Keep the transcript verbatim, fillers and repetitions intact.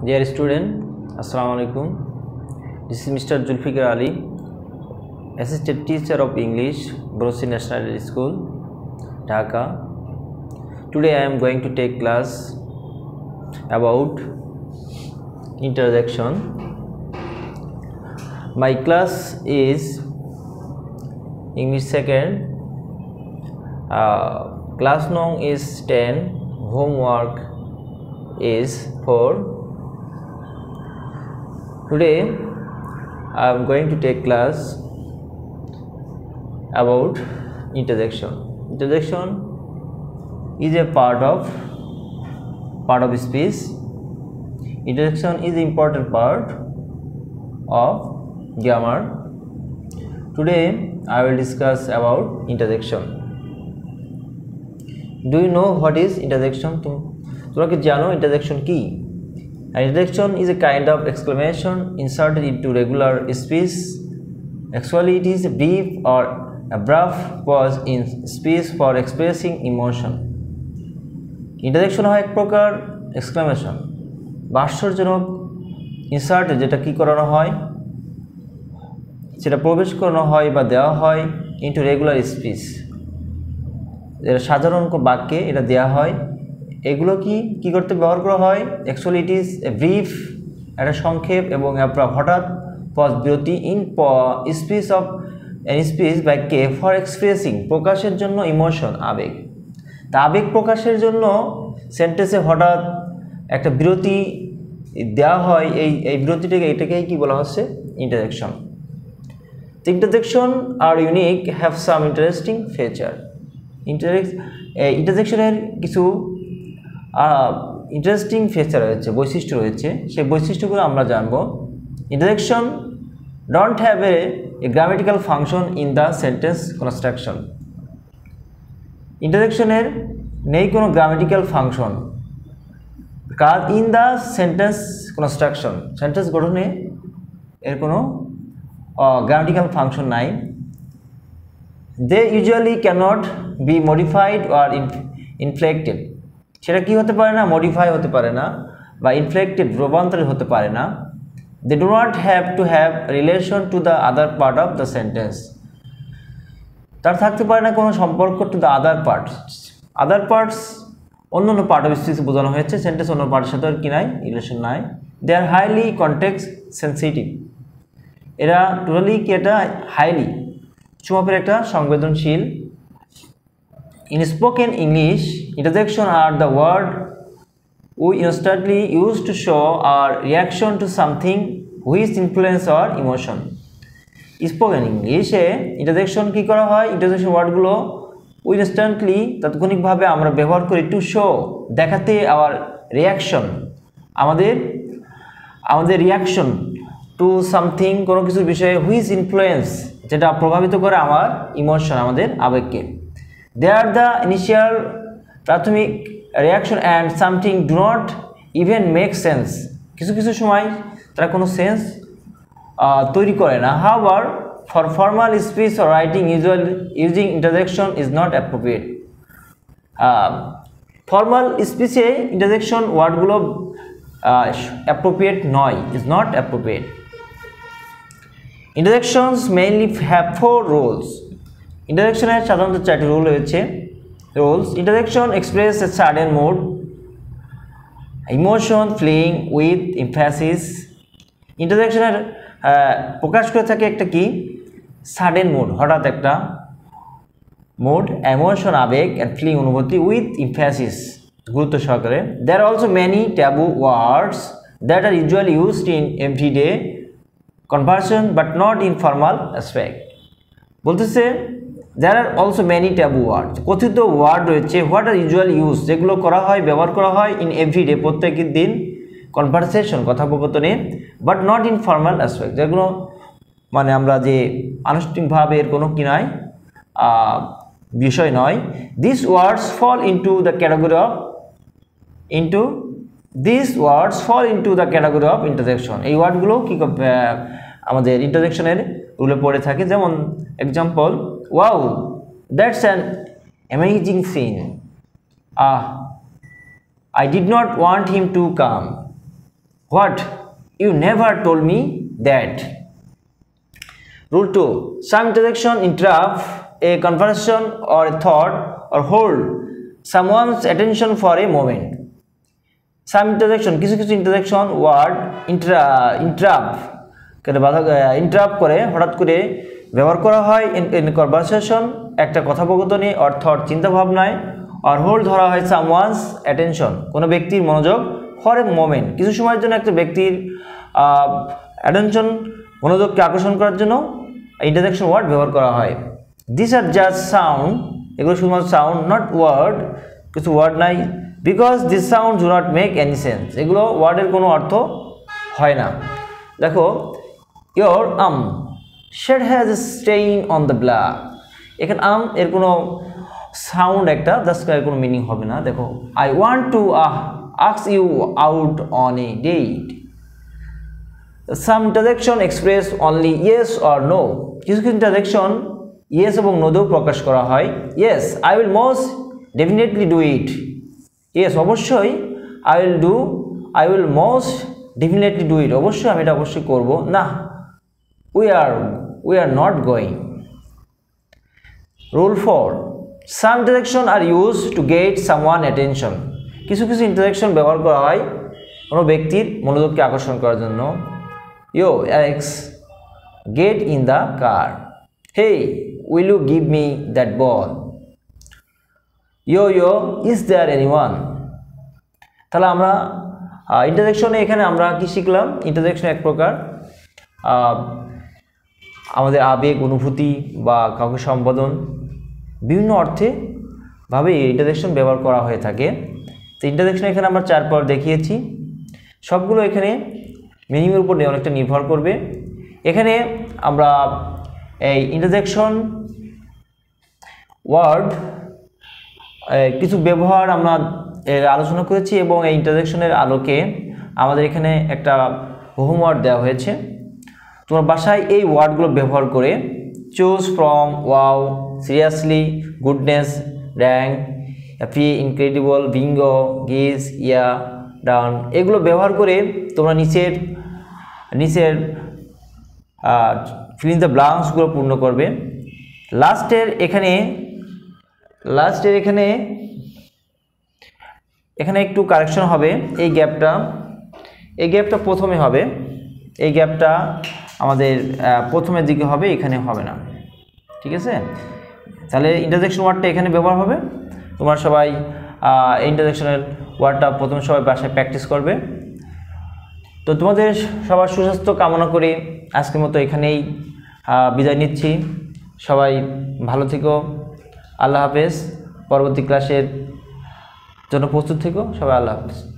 Dear student, Assalamu alaikum. This is Mister Zulfikar Ali, Assistant Teacher of English, Brosi National School, Dhaka. Today I am going to take class about interjection. My class is English second. Uh, class nong is ten. Homework is four. Today I am going to take class about interjection. Interjection is a part of part of speech. Interjection is an important part of grammar. Today I will discuss about interjection. Do you know what is interjection? তোমরা কি জানো interjection কি? An interjection is a kind of exclamation inserted into regular speech. Actually, it is a brief or abrupt pause in speech for expressing emotion. Interjection হয় এক প্রকার exclamation, ভাষ্যজনক insert যেটা কি করানো হয়, সেটা প্রবেশ করানো হয় বা দেওয়া হয় into regular speech. যেটা সাধারণ বাক্যে এটা দেওয়া হয়। এগুলো কি কি করতে ব্যবহার করা হয়? Actually it is a brief, একটা সংক্ষেপ এবং হঠাৎ পজ বিরতি ইন স্পিচ অফ স্পিচ বাক্যে ফর এক্সপ্রেসিং প্রকাশের জন্য ইমোশন আবেগ। তা আবেগ প্রকাশের জন্য সেন্টেন্সে হঠাৎ একটা বিরতি দেওয়া হয়। এই এই বিরতিটাকে এটাকেই কি বলা হচ্ছে? Interjection. Interjection are unique have some interesting feature. Interact ইন্টারজেকশনের কিছু ইন্টারেস্টিং ফিচার রয়েছে, বৈশিষ্ট্য রয়েছে। সেই বৈশিষ্ট্যগুলো আমরা জানব। Interjection don't have a grammatical function in the sentence construction. ইন্টারজেকশনের নেই কোনো গ্রামেটিক্যাল ফাংশন কাজ in the sentence construction. Sentence গঠনে এর কোনো গ্রামেটিক্যাল ফাংশন নাই। They usually cannot be modified or inflected. সেটা কি হতে পারে না? মডিফাই হতে পারে না বা ইনফ্লেক্টেড রূপান্তরিত হতে পারে না। They do not have to have relation to the other part of the sentence. তার থাকতে পারে না কোনো সম্পর্ক to the other parts. Other parts অন্য অন্য পার্ট অফ স্পিচ বোঝানো হয়েছে, সেন্টেন্স অন্য পার্টের সাথে আর কি নাই, রিলেশন নাই। They are highly context sensitive. এরা টোটালি কি এটা হাইলি চুমাপের একটা সংবেদনশীল। In spoken English, interjection are the word we instantly use to show our reaction to something which influence our emotion. Spoken English A interjection কি করা হয়? interjection ওয়ার্ডগুলো we instantly তাৎক্ষণিকভাবে আমরা ব্যবহার করি to show দেখাতে our reaction আমাদের আমাদের reaction to something কোনো কিছুর বিষয়ে which influence যেটা প্রভাবিত করে আমার ইমোশন আমাদের আবেগকে। They are the initial প্রাথমিক reaction and something do not even make sense. কিছু কিছু সময় তারা কোনো সেন্স তৈরি করে না। However, for formal speech or writing, usual using interjection is not appropriate. Formal স্পিচে ইন্টারজেকশন ওয়ার্ডগুলো অ্যাপ্রোপ্রিয়েট নয়, is not appropriate. Interjections mainly have four roles. ইন্টারজেকশনের সাধারণত চারটি রোল রয়েছে। Roles interjection express a sudden mood, emotion feeling with emphasis. ইন্টারজেকশনের প্রকাশ করে থাকে একটা কি সাডেন মুড, হঠাৎ একটা মুড, ইমোশন আবেগ, অ্যান্ড ফ্লিং অনুভূতি, উইথ এমফ্যাসিস গুরুত্ব সহকারে। There are also many taboo words that are usually used in everyday conversation but not in formal aspect. বলতেছে there are also many taboo words, কথিত word রয়েছে হোয়াট আর ইউজুয়াল ইউজ যেগুলো করা হয় ব্যবহার করা হয় ইন এভরিডে প্রত্যেকের দিন কনভারসেশন কথোপকথনে, but not in formal aspect যেগুলো মানে আমরা যে আনুষ্ঠানিকভাবে এর কোনো কি নয় বিষয় নয়। This words fall into the category of into this words fall into the category of interjection. এই ওয়ার্ডগুলো কি আমাদের ইন্টারজেকশনের রুলে পড়ে থাকে। যেমন example, wow that's an amazing scene, ah I did not want him to come. What? You never told me that. Rule two. Some interjection interrupt a conversation or a thought or hold someone's attention for a moment. Some interjection, কিছু কিছু interjection word intra interrupt করে বাধা interrupt করে হঠাৎ করে ব্যবহার করা হয় in conversation একটা কথোপকথনে or thought চিন্তা ভাবনায় or hold ধরা হয় someone's attention কোনো ব্যক্তির মনোযোগ for a moment কিছু সময়ের জন্য একটা ব্যক্তির attention মনোযোগকে আকর্ষণ করার জন্য interjection word ব্যবহার করা হয় these are just sound এগুলো শুধুমাত্র sound not word কিছু word নাই because these sounds do not make any sense এগুলো ওয়ার্ডের কোনো অর্থ হয় না দেখো your um shed has a stain on the blood এখানে um এর কোনো সাউন্ড একটা জাস্ট এর কোনো মিনিং হবে না দেখো I want to uh, ask you out on a date some interjection express only yes or no কিছু কিছু interjection yes এবং no দিয়েও প্রকাশ করা হয় yes I will most definitely do it yes অবশ্যই I will do I will most definitely do it অবশ্যই আমি এটা অবশ্যই করব না we are we are not going rule four some interjection are used to get someone attention কিছু কিছু interjection ব্যবহার করা হয় কোনো ব্যক্তির মনোযোগকে আকর্ষণ করার জন্য yo Alex get in the car hey will you give me that ball yo yo is there anyone তাহলে আমরা ইন্টারজেকশনে এখানে আমরা কি শিখলাম ইন্টারজেকশন এক প্রকার আমাদের আবেগ অনুভূতি বা কাউকে সম্বোধন বিভিন্ন অর্থে ভাবে ইন্টারজেকশন ব্যবহার করা হয়ে থাকে তো ইন্টারজেকশন এখানে আমরা চার পর দেখিয়েছি সবগুলো এখানে মিনিংয়ের উপর অনেকটা নির্ভর করবে এখানে আমরা এই ইন্টারজেকশন ওয়ার্ড কিছু ব্যবহার আমরা এর আলোচনা করেছি এবং এই ইন্টারজেকশনের আলোকে আমাদের এখানে একটা হোমওয়ার্ক দেওয়া হয়েছে তোমার বাসায় এই ওয়ার্ডগুলো ব্যবহার করে choose from wow seriously goodness rank happy incredible bingo geez yeah ডান এগুলো ব্যবহার করে তোমরা নিচের নিচের ফিল ইন দ্য ব্ল্যাঙ্কসগুলো পূর্ণ করবে লাস্টের এখানে লাস্টের এখানে এখানে একটু কারেকশন হবে এই গ্যাপটা এই গ্যাপটা প্রথমে হবে এই গ্যাপটা আমাদের প্রথমের দিকে হবে এখানে হবে না ঠিক আছে তাহলে ইন্টারজেকশন ওয়ার্ডটা এখানে ব্যবহার হবে তোমরা সবাই ইন্টারজেকশনের ওয়ার্ডটা প্রথমে সবাই বাসায় প্র্যাকটিস করবে তো তোমাদের সবার সুস্বাস্থ্য কামনা করে আজকের মতো এখানেই বিদায় নিচ্ছি সবাই ভালো থেকো আল্লাহ হাফেজ পরবর্তী ক্লাসের জন্য প্রস্তুত থেকো সবাই আল্লাহ হাফেজ